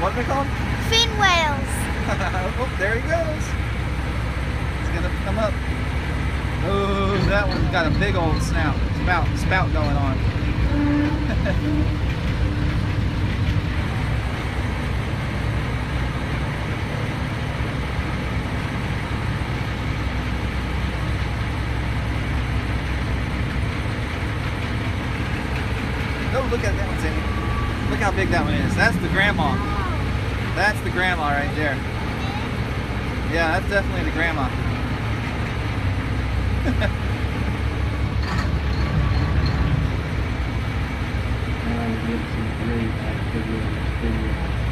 What are they called? Fin whales. Oh, there he goes. He's gonna come up. Oh, that one's got a big old spout going on. Oh, look at that one, Sammy. Look how big that one is. That's the grandma. That's the grandma right there. Yeah, that's definitely the grandma. Some great activity on this video.